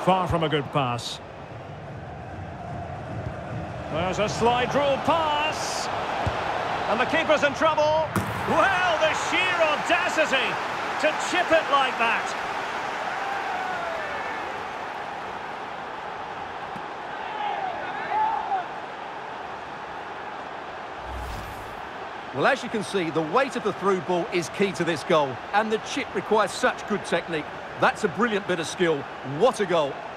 Far from a good pass. There's a slide rule pass. And the keeper's in trouble. Well, the sheer audacity to chip it like that. Well, as you can see, the weight of the through ball is key to this goal. And the chip requires such good technique. That's a brilliant bit of skill. What a goal.